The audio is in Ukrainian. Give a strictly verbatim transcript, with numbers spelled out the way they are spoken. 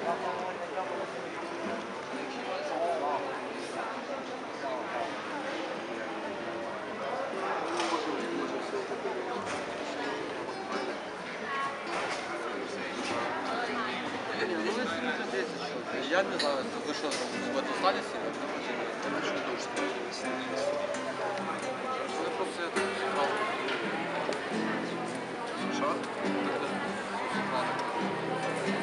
Я не знаю, ви що, в эту стадію сіли? Це просто я тут зібрав. Що?